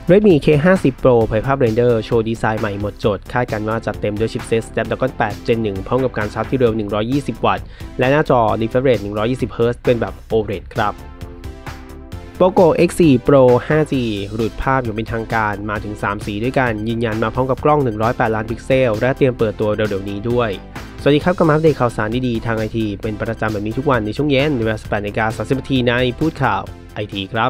Redmi K50 Pro เผยภาพเรนเดอร์โชว์ดีไซน์ใหม่หมดจดคาดกันว่าจัดเต็มด้วยชิปเซต Snapdragon 8 Gen 1 พร้อมกับการชาร์จที่เร็ว120 วัตต์และหน้าจอ refresh rate 120 Hz เป็นแบบ OLED ครับ Poco X4 Pro 5G หลุดภาพอย่างเป็นทางการมาถึง3สีด้วยกันยืนยันมาพร้อมกับกล้อง108ล้านพิกเซลและเตรียมเปิดตัวเร็วๆนี้ด้วยสวัสดีครับก็มาอัปเดตข่าวสารดีๆทาง IT เป็นประจำแบบนี้ทุกวันในช่วงเย็นเวลา 18:30 น.ในพูดข่าว IT ครับ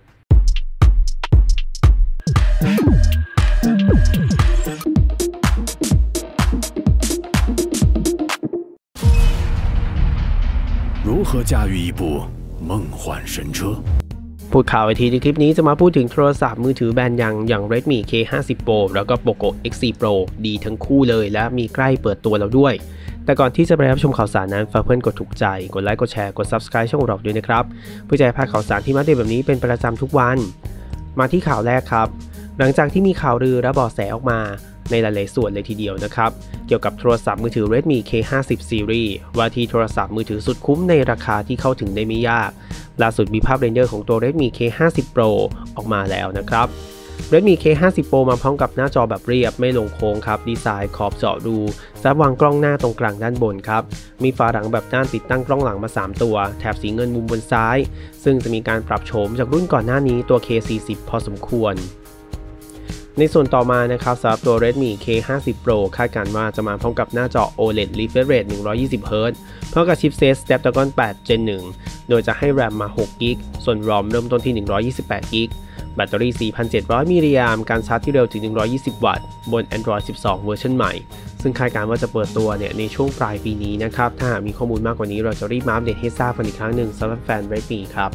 如何驾驭一部梦幻神车พูดข่าวไอทีในคลิปนี้จะมาพูดถึงโทรศัพท์มือถือแบรนด์อย่าง Redmi K50 Pro แล้วก็ Poco X4 Pro ดีทั้งคู่เลยและมีใกล้เปิดตัวแล้วด้วยแต่ก่อนที่จะไปรับชมข่าวสารนั้นฝากเพื่อนกดถูกใจกดไลค์กดแชร์กด Subscribe ช่องเราด้วยนะครับเพื่อจะให้พลาดข่าวสารที่มาอัปเดตแบบนี้เป็นประจำทุกวันมาที่ข่าวแรกครับหลังจากที่มีข่าวลือและเบาะแสออกมาในหลายๆส่วนเลยทีเดียวนะครับเกี่ยวกับโทรศัพท์มือถือ Redmi K50 Series ว่าที่โทรศัพท์มือถือสุดคุ้มในราคาที่เข้าถึงได้ไม่ยากล่าสุดมีภาพเรนเดอร์ของตัว Redmi K50 Pro ออกมาแล้วนะครับ Redmi K50 Pro มาพร้อมกับหน้าจอแบบเรียบไม่ลงโค้งครับดีไซน์ขอบเจาะรูซับวางกล้องหน้าตรงกลางด้านบนครับมีฝาหลังแบบด้านติดตั้งกล้องหลังมา3ตัวแถบสีเงินมุมบนซ้ายซึ่งจะมีการปรับโฉมจากรุ่นก่อนหน้านี้ตัว K40 พอสมควรในส่วนต่อมานะครับสำหรับตัว Redmi K50 Pro คาดการณ์ว่าจะมาพร้อมกับหน้าจอ OLED refresh rate 120 Hz พร้อมกับชิปเซต Snapdragon 8 Gen 1 โดยจะให้ RAM มา6 GB ส่วน ROM เริ่มต้นที่128 GB แบตเตอรี่ 4,700 มิลลิแอมป์การชาร์จที่เร็วถึง120 วัตต์บน Android 12 เวอร์ชันใหม่ซึ่งคาดการณ์ว่าจะเปิดตัวในช่วงปลายปีนี้นะครับถ้าหากมีข้อมูลมากกว่านี้เราจะรีบมาอัปเดตให้ทราบกันอีกครั้งหนึ่งสำหรับแฟน Redmi ครับ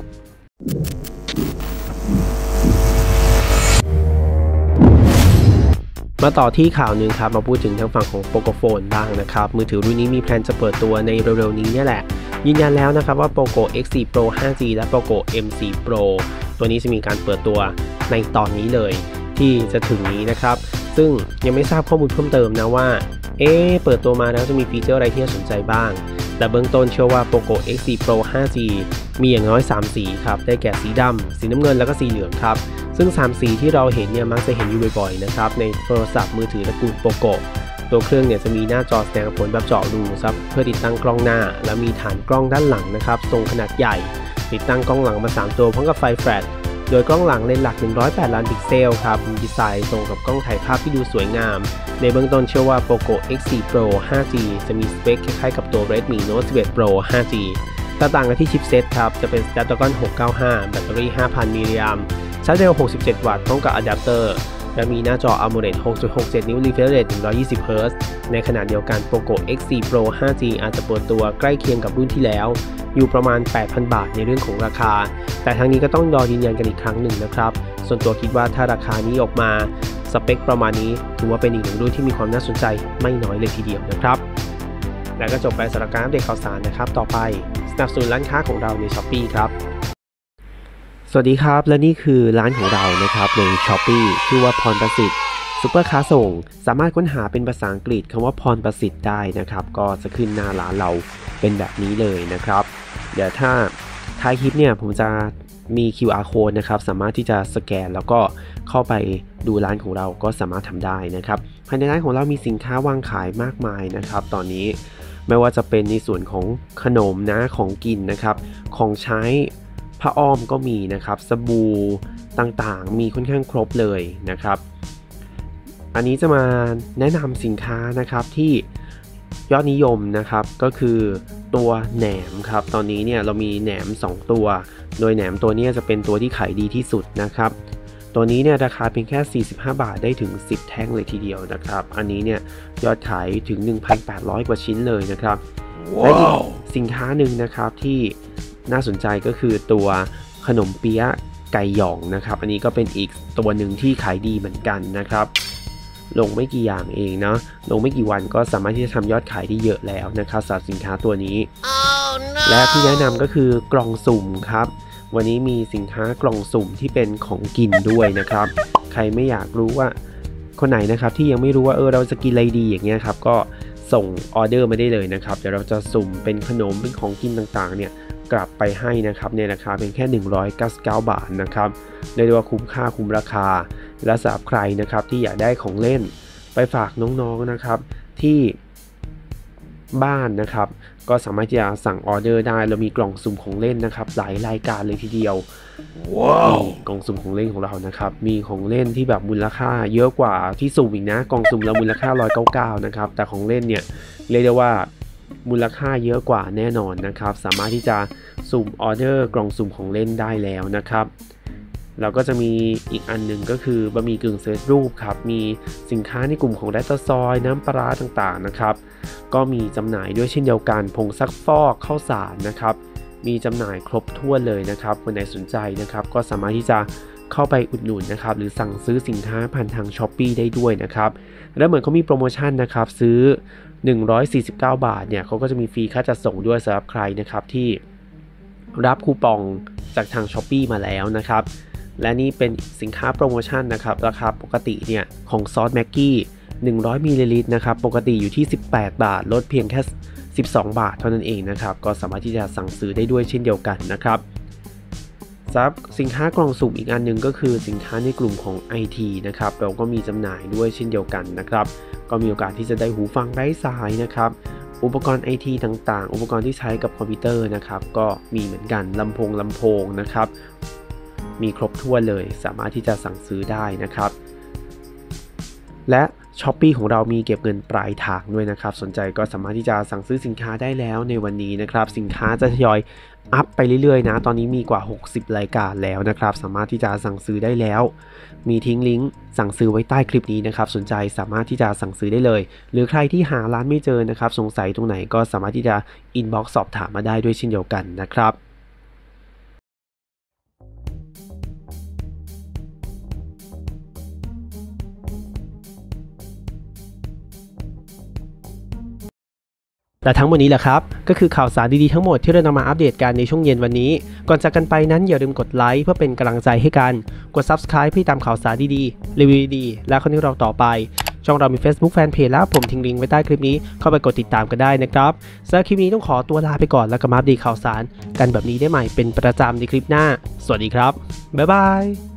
มาต่อที่ข่าวหนึ่งครับมาพูดถึงทางฝั่งของ Pocophone บ้างนะครับมือถือรุ่นนี้มีแพลนจะเปิดตัวในเร็วๆนี้นี่แหละยืนยันแล้วนะครับว่า Poco X4 Pro 5G และ Poco M4 Pro ตัวนี้จะมีการเปิดตัวในตอนนี้เลยที่จะถึงนี้นะครับซึ่งยังไม่ทราบข้อมูลเพิ่มเติมนะว่าเปิดตัวมาแล้วจะมีฟีเจอร์อะไรที่น่าสนใจบ้างแต่เบื้องต้นเชื่อว่า Poco X4 Pro 5G มีอย่างน้อย3สีครับได้แก่สีดำสีน้ำเงินแล้วก็สีเหลืองครับซึ่ง3สีที่เราเห็นมักจะเห็นอยู่บ่อยๆนะครับในโทรศัพท์มือถือตระกูล Poco ตัวเครื่องจะมีหน้าจอแสดงผลแบบเจาะรูครับเพื่อติดตั้งกล้องหน้าและมีฐานกล้องด้านหลังนะครับทรงขนาดใหญ่ติดตั้งกล้องหลังมา3ตัวพร้อมกับไฟแฟลชโดยกล้องหลังเลนส์หลัก108ล้านพิกเซลครับมีดีไซน์ตรงกับกล้องถ่ายภาพที่ดูสวยงามในเบื้องต้นเชื่อว่า Poco X4 Pro 5G จะมีสเปคคล้ายๆกับตัว Redmi Note 11 Pro 5G ต่างกันที่ชิปเซตครับจะเป็น Snapdragon 695 แบตเตอรี่ 5,000 มิลลิแอมป์ชาร์จเร็ว67 วัตต์พร้อมกับอะแดปเตอร์และมีหน้าจอ AMOLED 6.67 นิ้ว refresh rate 120 Hz ในขณะเดียวกัน Poco X4 Pro 5G อาจจะเปิดตัวใกล้เคียงกับรุ่นที่แล้วอยู่ประมาณ 8,000 บาทในเรื่องของราคาแต่ทั้งนี้ก็ต้องรอยืนยันกันอีกครั้งหนึ่งนะครับส่วนตัวคิดว่าถ้าราคานี้ออกมาสเปคประมาณนี้ถือว่าเป็นอีกหนึ่งรุ่นที่มีความน่าสนใจไม่น้อยเลยทีเดียวนะครับและก็จบไปสำหรับการอัปเดตข่าวสารนะครับต่อไปสนับสนุนร้านค้าของเราใน Shopee ครับสวัสดีครับและนี่คือร้านของเรานะครับใน Shopee ชื่อว่าพรประสิทธิ์ซุปเปอร์ค้าส่งสามารถค้นหาเป็นภาษาอังกฤษคำว่าพรประสิทธิ์ได้นะครับก็จะขึ้นหน้าร้านเราเป็นแบบนี้เลยนะครับเดี๋ยวถ้าท้ายคลิปผมจะมี QR code นะครับสามารถที่จะสแกนแล้วก็เข้าไปดูร้านของเราก็สามารถทำได้นะครับภายในร้านของเรามีสินค้าวางขายมากมายนะครับตอนนี้ไม่ว่าจะเป็นในส่วนของขนมของกินนะครับของใช้ผ้าอ้อมก็มีนะครับสบู่ต่างๆมีค่อนข้างครบเลยนะครับอันนี้จะมาแนะนำสินค้านะครับที่ยอดนิยมนะครับก็คือตัวแหนมครับตอนนี้เรามีแหนม2ตัวโดยแหนมตัวนี้จะเป็นตัวที่ขายดีที่สุดนะครับตัวนี้ราคาเพียงแค่45 บาทได้ถึง10แท่งเลยทีเดียวนะครับอันนี้ยอดขายถึง 1,800 กว่าชิ้นเลยนะครับ และอีกสินค้าหนึ่งนะครับที่น่าสนใจก็คือตัวขนมเปี๊ยะไก่หย่องนะครับอันนี้ก็เป็นอีกตัวหนึ่งที่ขายดีเหมือนกันนะครับลงไม่กี่อย่างเองนะลงไม่กี่วันก็สามารถที่จะทำยอดขายได้เยอะแล้วนะครับสำหรับสินค้าตัวนี้ และที่แนะนำก็คือกล่องสุ่มครับวันนี้มีสินค้ากล่องสุ่มที่เป็นของกินด้วยนะครับใครไม่อยากรู้ว่าคนไหนนะครับที่ยังไม่รู้ว่าเราจะกินอะไรดีอย่างเงี้ยครับก็ส่งออเดอร์มาได้เลยนะครับเดี๋ยวเราจะสุ่มเป็นขนมเป็นของกินต่างๆกลับไปให้นะครับในราคาเพียงแค่199 บาทนะครับเรียกได้ว่าคุ้มค่าคุ้มราคาและสำหรับใครนะครับที่อยากได้ของเล่นไปฝากน้องๆนะครับที่บ้านนะครับก็สามารถที่จะสั่งออเดอร์ได้เรามีกล่องสุ่มของเล่นนะครับหลายรายการเลยทีเดียวกล่องสุ่มของเล่นของเรานะครับมีของเล่นที่แบบมูลค่าเยอะกว่าที่สุ่มอีกนะกล่องสุ่มเรามูลค่า199นะครับแต่ของเล่นเนี่ยเรียกได้ว่ามูลค่าเยอะกว่าแน่นอนนะครับสามารถที่จะสุ่มออเดอร์กล่องสุ่มของเล่นได้แล้วนะครับเราก็จะมีอีกอันหนึ่งก็คือบะหมี่กึ่งสำเร็จรูปครับมีสินค้าในกลุ่มของแรตซอยน้ำปลาต่างๆนะครับก็มีจำหน่ายด้วยเช่นเดียวกันผงซักฟอกข้าวสารนะครับมีจำหน่ายครบถ้วนเลยนะครับคนไหนสนใจนะครับก็สามารถที่จะเข้าไปอุดหนุนนะครับหรือสั่งซื้อสินค้าผ่านทาง Shopee ได้ด้วยนะครับและเหมือนเขามีโปรโมชั่นนะครับซื้อ149 บาทเนี่ยเขาก็จะมีฟรีค่าจัดส่งด้วยสำหรับใครนะครับที่รับคูปองจากทาง Shopee มาแล้วนะครับและนี่เป็นสินค้าโปรโมชั่นนะครับราคาปกติเนี่ยของซอสแม็กกี้100 มิลลิลิตรนะครับปกติอยู่ที่18 บาทลดเพียงแค่12 บาทเท่านั้นเองนะครับก็สามารถที่จะสั่งซื้อได้ด้วยเช่นเดียวกันนะครับสินค้ากล่องสุ่มอีกอันหนึ่งก็คือสินค้าในกลุ่มของ IT นะครับเราก็มีจำหน่ายด้วยเช่นเดียวกันนะครับก็มีโอกาสที่จะได้หูฟังไร้สายนะครับอุปกรณ์ IT ต่างๆอุปกรณ์ที่ใช้กับคอมพิวเตอร์นะครับก็มีเหมือนกันลำโพงนะครับมีครบถ้วนเลยสามารถที่จะสั่งซื้อได้นะครับและ Shopee ของเรามีเก็บเงินปลายทางด้วยนะครับสนใจก็สามารถที่จะสั่งซื้อสินค้าได้แล้วในวันนี้นะครับสินค้าจะทยอยอัพไปเรื่อยๆนะตอนนี้มีกว่า60รายการแล้วนะครับสามารถที่จะสั่งซื้อได้แล้วมีทิ้งลิงก์สั่งซื้อไว้ใต้คลิปนี้นะครับสนใจสามารถที่จะสั่งซื้อได้เลยหรือใครที่หาร้านไม่เจอนะครับสงสัยตรงไหนก็สามารถที่จะอินบ็อกซ์สอบถามมาได้ด้วยเช่นเดียวกันนะครับและทั้งหมดนี้แหละครับก็คือข่าวสารดีๆทั้งหมดที่เรานำมาอัปเดตกันในช่วงเย็นวันนี้ก่อนจากกันไปนั้นอย่าลืมกดไลค์เพื่อเป็นกำลังใจให้กันกด Subscribe เพื่อตามข่าวสารดีๆรีวิวดีๆและคอนเทนต์เราต่อไปช่องเรามี Facebook Fanpage แล้วผมทิ้งลิงก์ไว้ใต้คลิปนี้เข้าไปกดติดตามกันได้นะครับสำหรับคลิปนี้ต้องขอตัวลาไปก่อนแล้วก็มาอัปเดตข่าวสารกันแบบนี้ได้ใหม่เป็นประจำในคลิปหน้าสวัสดีครับบ๊ายบาย